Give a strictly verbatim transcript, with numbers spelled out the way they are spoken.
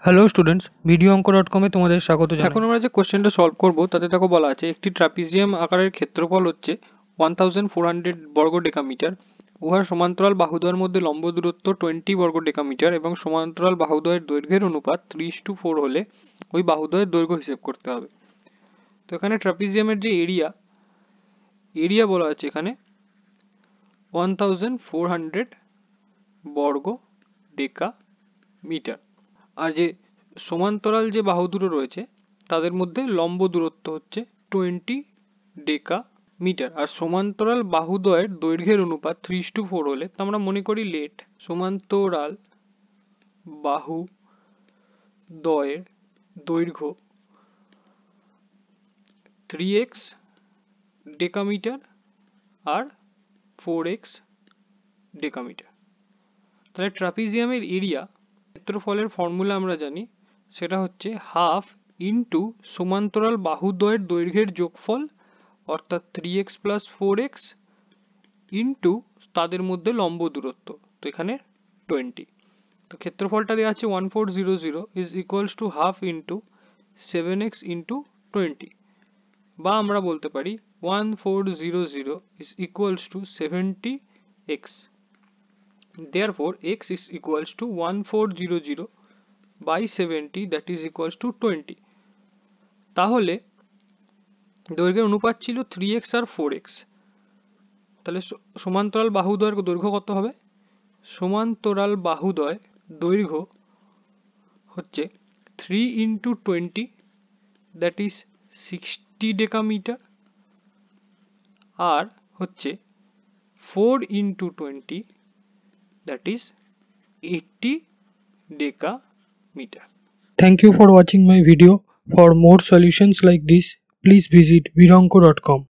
Hello students, video Anko dot কমে তোমাদের স্বাগত জানাই। এখন আমরা যে কোশ্চেনটা সলভ করব তাতে দেখো বলা আছে একটি ট্রাপিজিয়াম আকারের ক্ষেত্রফল হচ্ছে ওয়ান থাউজেন্ড ফোর হান্ড্রেড বর্গ ডেকামিটার। উহার সমান্তরাল বাহুদ্বয়ের মধ্যে লম্ব দূরত্ব টোয়েন্টি বর্গ ডেকামিটার এবং সমান্তরাল বাহুদ্বয়ের দৈর্ঘ্যের অনুপাত ত্রিশ টু ফোর হলে ওই বাহুদ্বয়ের দৈর্ঘ্য হিসেব করতে হবে। তো এখানে ট্রাপিজিয়ামের যে এরিয়া এরিয়া বলা আছে এখানে ওয়ান থাউজেন্ড ফোর হান্ড্রেড বর্গ ডেকামিটার, আর যে সমান্তরাল যে বাহু দুটো রয়েছে তাদের মধ্যে লম্ব দূরত্ব হচ্ছে টোয়েন্টি ডেকা মিটার, আর সমান্তরাল বাহুদ্বয়ের দৈর্ঘ্যের অনুপাত থ্রি টু ফোর হলে তা আমরা মনে করি লেট সমান্তরাল বাহু দ্বয়ের দৈর্ঘ্য থ্রি এক্স ডেকামিটার আর ফোর এক্স ডেকামিটার। তাহলে ট্রাপিজিয়ামের এরিয়া ক্ষেত্রফলের ফর্মুলা আমরা জানি, সেটা হচ্ছে হাফ ইন্টু সমান্তরাল বাহুদ্বয়ের দৈর্ঘ্যের যোগফল অর্থাৎ three x plus four x into তাদের মধ্যে লম্ব দূরত্ব, তো এখানে টোয়েন্টি। তো ক্ষেত্রফলটা দেওয়া আছে one four zero zero is equals to half into seven x into twenty, বা আমরা বলতে পারি one four zero zero is equals to seventy x. Therefore, x is equals to one four zero zero by seventy, that is equals to twenty. তাহলে দৈর্ঘ্যের অনুপাত ছিল three x আর four x. তাহলে সমান্তরাল বাহুদ্বয়ের দৈর্ঘ্য কত হবে? সমান্তরাল বাহুদ্বয় দৈর্ঘ্য হচ্ছে three into twenty, that is sixty decametre, আর হচ্ছে four into twenty, that is eighty decameter. Thank you for watching my video. For more solutions like this, please visit vironko dot com.